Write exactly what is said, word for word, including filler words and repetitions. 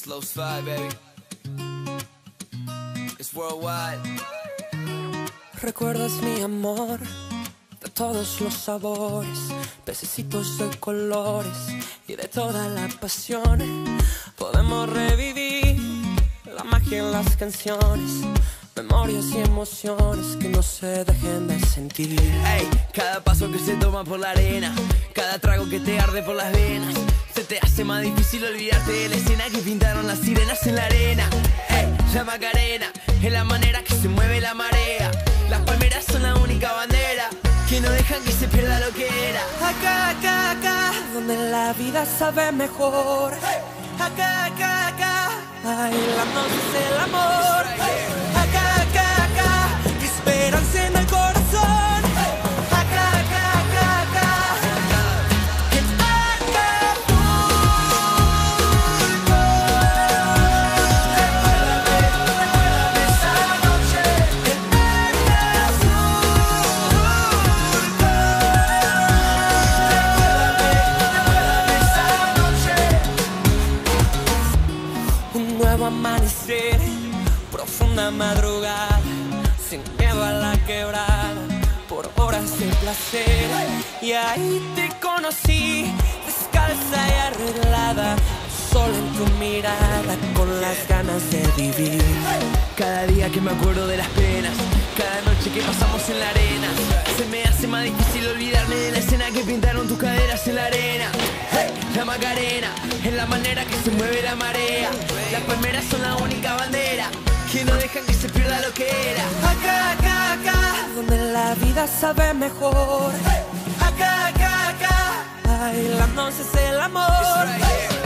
Slow slide, baby. It's worldwide. Recuerdas mi amor de todos los sabores, pececitos de colores y de toda la pasión. Podemos revivir la magia en las canciones, memorias y emociones que no se dejen de sentir. Ey, cada paso que se toma por la arena, cada trago que te arde por las venas, se te hace más difícil olvidarte de la escena que pintaron las sirenas en la arena. Ey, la Macarena es la manera que se mueve la marea. Las palmeras son la única bandera que no dejan que se pierda lo que era. Acá, acá, acá, donde la vida sabe mejor. Acá, acá, acá, bailándonos el amor. Acá, acá, acá, esperanza en el corazón. Acá, acá, acá, acá, en Acapulco. Recuérdame esa noche en Acapulco. Recuérdame, recuérdame esa noche. Un nuevo amanecer, profunda madrugada, sin miedo a la quebrada, por horas de placer. Y ahí te conocí, descalza y arreglada, solo en tu mirada, con las ganas de vivir. Cada día que me acuerdo de las penas, cada noche que pasamos en la arena, se me hace más difícil olvidarme de la escena que pintaron tus caderas en la arena. Hey, la Macarena es la manera que se mueve la marea. Las palmeras son la única bandera que no dejan que se pierda lo que era. Acá, acá, acá, donde la vida sabe mejor. Acá, acá, acá, bailándonos el amor.